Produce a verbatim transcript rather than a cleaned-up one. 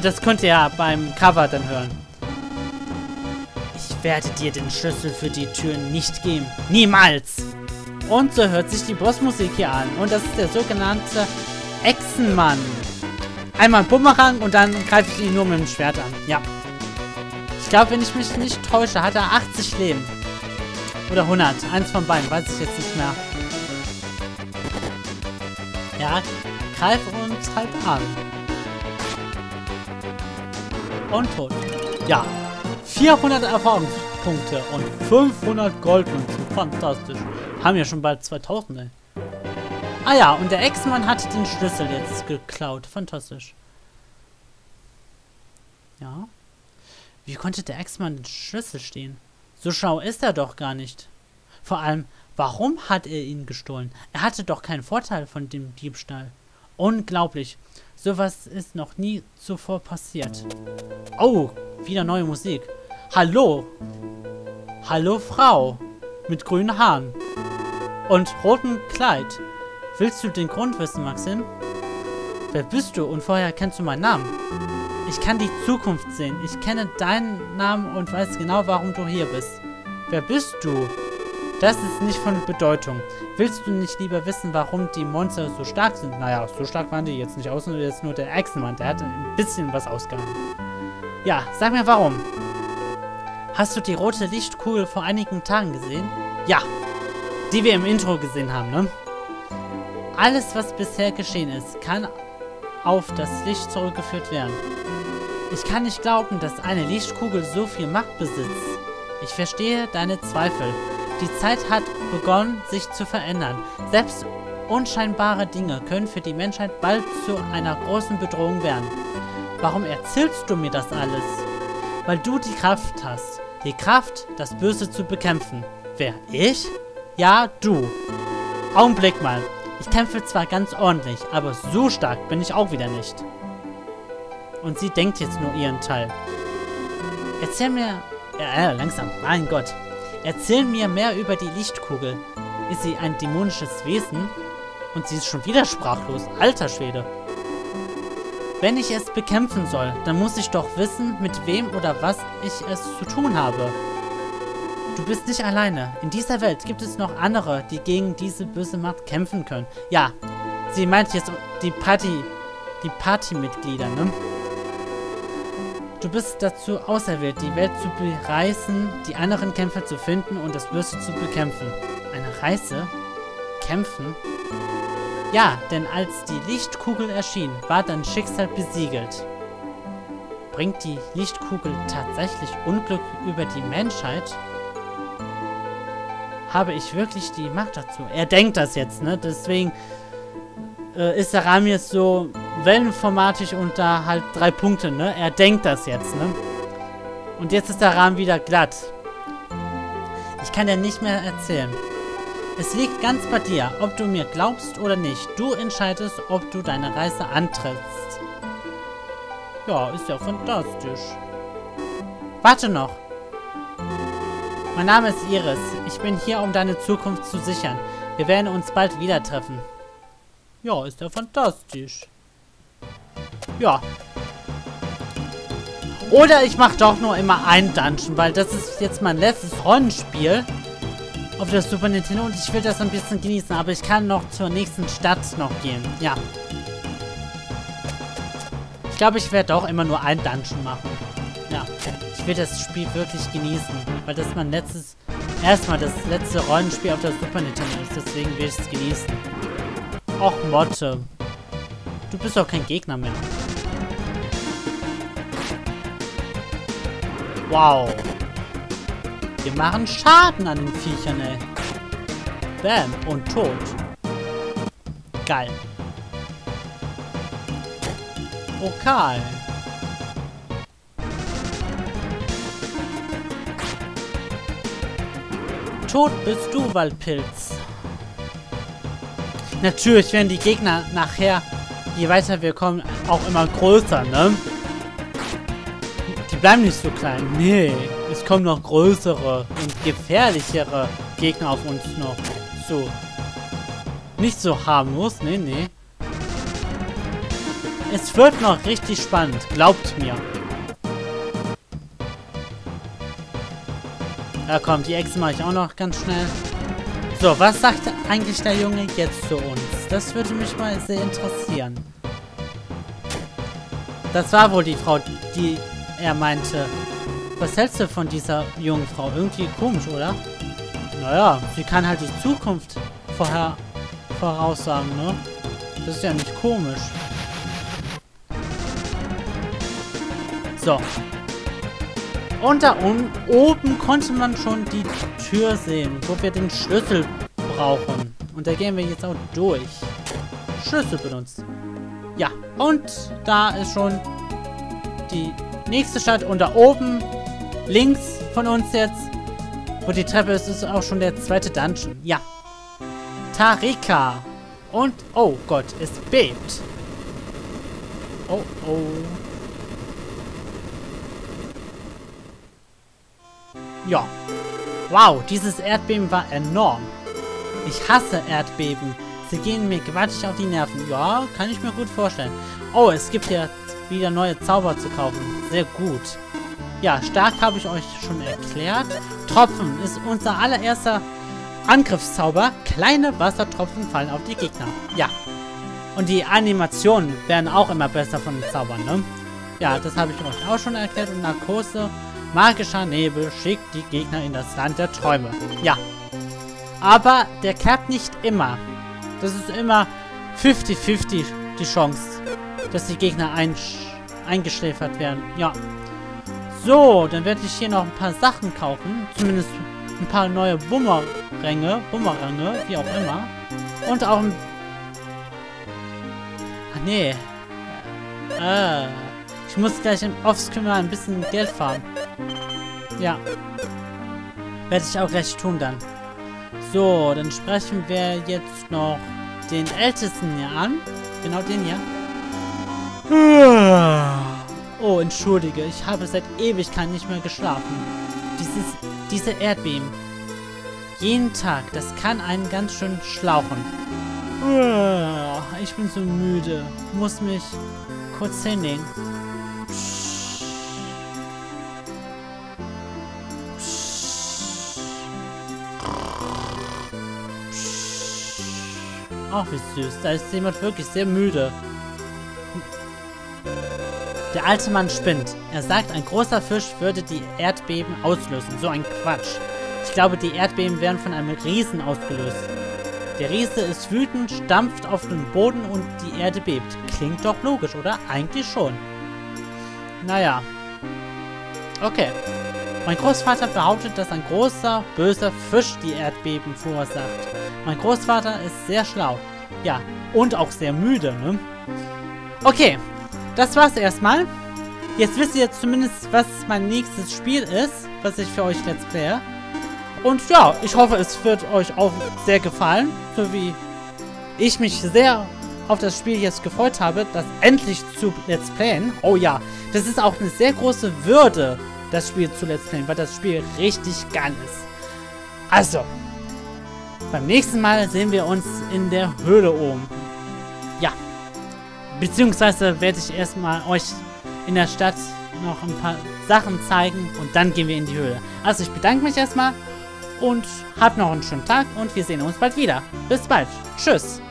Das könnt ihr ja beim Cover dann hören. Ich werde dir den Schlüssel für die Tür nicht geben. Niemals! Und so hört sich die Bossmusik hier an. Und das ist der sogenannte Echsenmann. Einmal Bumerang und dann greife ich ihn nur mit dem Schwert an. Ja. Ich glaube, wenn ich mich nicht täusche, hat er achtzig Leben. Oder hundert. Eins von beiden. Weiß ich jetzt nicht mehr. Ja. Greif uns halt an. Und tot. Ja. vierhundert Erfahrungspunkte und fünfhundert Goldmünzen. Fantastisch. Haben ja schon bald zweitausend, ey. Ah ja, und der Ex-Mann hat den Schlüssel jetzt geklaut. Fantastisch. Ja. Wie konnte der Ex-Mann den Schlüssel stehlen? So schlau ist er doch gar nicht. Vor allem, warum hat er ihn gestohlen? Er hatte doch keinen Vorteil von dem Diebstahl. Unglaublich. Sowas ist noch nie zuvor passiert. Oh, wieder neue Musik. Hallo. Hallo, Frau. Mit grünen Haaren. Und rotem Kleid. Willst du den Grund wissen, Maxim? Wer bist du und vorher kennst du meinen Namen? Ich kann die Zukunft sehen. Ich kenne deinen Namen und weiß genau, warum du hier bist. Wer bist du? Das ist nicht von Bedeutung. Willst du nicht lieber wissen, warum die Monster so stark sind? Naja, so stark waren die jetzt nicht aus. Jetzt nur der Echsenmann. Der hatte ein bisschen was ausgehalten. Ja, sag mir warum. Hast du die rote Lichtkugel vor einigen Tagen gesehen? Ja. Die wir im Intro gesehen haben, ne? Alles, was bisher geschehen ist, kann auf das Licht zurückgeführt werden. Ich kann nicht glauben, dass eine Lichtkugel so viel Macht besitzt. Ich verstehe deine Zweifel. Die Zeit hat begonnen, sich zu verändern. Selbst unscheinbare Dinge können für die Menschheit bald zu einer großen Bedrohung werden. Warum erzählst du mir das alles? Weil du die Kraft hast. Die Kraft, das Böse zu bekämpfen. Wer? Ich? Ja, du. Augenblick mal. Ich kämpfe zwar ganz ordentlich, aber so stark bin ich auch wieder nicht. Und sie denkt jetzt nur ihren Teil. Erzähl mir... Äh, langsam. Mein Gott. Erzähl mir mehr über die Lichtkugel. Ist sie ein dämonisches Wesen? Und sie ist schon wieder sprachlos. Alter Schwede. Wenn ich es bekämpfen soll, dann muss ich doch wissen, mit wem oder was ich es zu tun habe. Du bist nicht alleine. In dieser Welt gibt es noch andere, die gegen diese böse Macht kämpfen können. Ja, sie meint jetzt die Party, die Partymitglieder, ne? Du bist dazu auserwählt, die Welt zu bereisen, die anderen Kämpfer zu finden und das Böse zu bekämpfen. Eine Reise? Kämpfen? Ja, denn als die Lichtkugel erschien, war dein Schicksal besiegelt. Bringt die Lichtkugel tatsächlich Unglück über die Menschheit? Habe ich wirklich die Macht dazu? Er denkt das jetzt, ne? Deswegen äh, ist der Rahmen jetzt so wellenformatig und da halt drei Punkte, ne? Er denkt das jetzt, ne? Und jetzt ist der Rahmen wieder glatt. Ich kann dir nicht mehr erzählen. Es liegt ganz bei dir, ob du mir glaubst oder nicht. Du entscheidest, ob du deine Reise antrittst. Ja, ist ja fantastisch. Warte noch. Mein Name ist Iris. Ich bin hier, um deine Zukunft zu sichern. Wir werden uns bald wieder treffen. Ja, ist ja fantastisch. Ja. Oder ich mache doch nur immer ein Dungeon, weil das ist jetzt mein letztes Rollenspiel auf der Super Nintendo und ich will das ein bisschen genießen, aber ich kann noch zur nächsten Stadt noch gehen. Ja. Ich glaube, ich werde auch immer nur ein Dungeon machen. Ja. Ich will das Spiel wirklich genießen, weil das mein letztes, erstmal das letzte Rollenspiel auf der Super Nintendo ist, deswegen will ich es genießen. Och, Motte. Du bist doch kein Gegner mehr. Wow. Wir machen Schaden an den Viechern, ey. Bam. Und tot. Geil. Okay. Tot bist du, Waldpilz. Natürlich werden die Gegner nachher, je weiter wir kommen, auch immer größer, ne? Die bleiben nicht so klein. Nee, es kommen noch größere und gefährlichere Gegner auf uns noch zu. Nicht so harmlos, nee, nee. Es wird noch richtig spannend. Glaubt mir. Ja, komm, die Echse mache ich auch noch ganz schnell. So, was sagt eigentlich der Junge jetzt zu uns? Das würde mich mal sehr interessieren. Das war wohl die Frau, die er meinte. Was hältst du von dieser jungen Frau? Irgendwie komisch, oder? Naja, sie kann halt die Zukunft vorher voraussagen, ne? Das ist ja nicht komisch. So. Und da un oben konnte man schon die Tür sehen, wo wir den Schlüssel brauchen. Und da gehen wir jetzt auch durch. Schlüssel benutzt. Ja, und da ist schon die nächste Stadt. Und da oben, links von uns jetzt, wo die Treppe ist, ist auch schon der zweite Dungeon. Ja. Tarika. Und, oh Gott, es bebt. Oh, oh. Ja. Wow, dieses Erdbeben war enorm. Ich hasse Erdbeben. Sie gehen mir gewaltig auf die Nerven. Ja, kann ich mir gut vorstellen. Oh, es gibt hier wieder neue Zauber zu kaufen. Sehr gut. Ja, stark habe ich euch schon erklärt. Tropfen ist unser allererster Angriffszauber. Kleine Wassertropfen fallen auf die Gegner. Ja. Und die Animationen werden auch immer besser von den Zaubern, ne? Ja, das habe ich euch auch schon erklärt. Und Narkose, magischer Nebel, schickt die Gegner in das Land der Träume. Ja. Aber der klappt nicht immer. Das ist immer fünfzig fünfzig die Chance, dass die Gegner einsch eingeschläfert werden. Ja. So, dann werde ich hier noch ein paar Sachen kaufen. Zumindest ein paar neue Bumeränge, Bumerange, wie auch immer. Und auch ein... Ach nee. Äh, ich muss gleich im Offscreen mal ein bisschen Geld farmen. Ja. Werde ich auch gleich tun dann. So, dann sprechen wir jetzt noch den Ältesten hier an. Genau den hier. Oh, entschuldige. Ich habe seit Ewigkeit nicht mehr geschlafen. Dieses, diese Erdbeben. Jeden Tag. Das kann einen ganz schön schlauchen. Ich bin so müde. Muss mich kurz hinlegen. Ach, wie süß. Da ist jemand wirklich sehr müde. Der alte Mann spinnt. Er sagt, ein großer Fisch würde die Erdbeben auslösen. So ein Quatsch. Ich glaube, die Erdbeben werden von einem Riesen ausgelöst. Der Riese ist wütend, stampft auf den Boden und die Erde bebt. Klingt doch logisch, oder? Eigentlich schon. Naja. Okay. Mein Großvater behauptet, dass ein großer, böser Fisch die Erdbeben verursacht. Mein Großvater ist sehr schlau. Ja, und auch sehr müde, ne? Okay, das war's erstmal. Jetzt wisst ihr zumindest, was mein nächstes Spiel ist, was ich für euch let's playe. Und ja, ich hoffe, es wird euch auch sehr gefallen, so wie ich mich sehr auf das Spiel jetzt gefreut habe, das endlich zu let's playen. Oh ja, das ist auch eine sehr große Würde, das Spiel zu let's playen, weil das Spiel richtig geil ist. Also, beim nächsten Mal sehen wir uns in der Höhle oben. Ja. Beziehungsweise werde ich erstmal euch in der Stadt noch ein paar Sachen zeigen und dann gehen wir in die Höhle. Also ich bedanke mich erstmal und habt noch einen schönen Tag und wir sehen uns bald wieder. Bis bald. Tschüss.